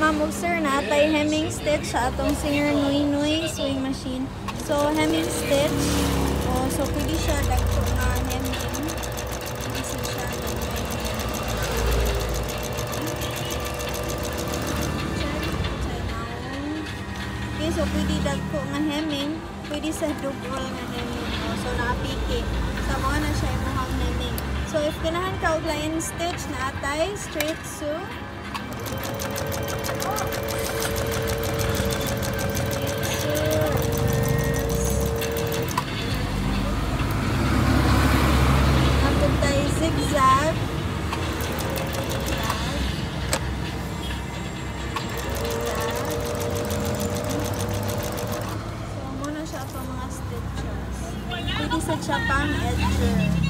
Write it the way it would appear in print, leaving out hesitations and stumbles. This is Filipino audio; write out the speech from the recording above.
ma'am ug sir na tay hemming stitch sa atong Singer Nui Nui sewing machine. So hemming stitch. Oh, so pwede siya dagko nga hemming. Pwede siya okay, so pwede dagko nga hemming, pwede sa double nga hemming. Oh, so naapiki. Sa mga na siya imong hemming. So if ganahan ka og line stitch na atay straight sew. Tapos tayo zigzag. So muna siya itong mga stitches. Pwede sa siya pang edger.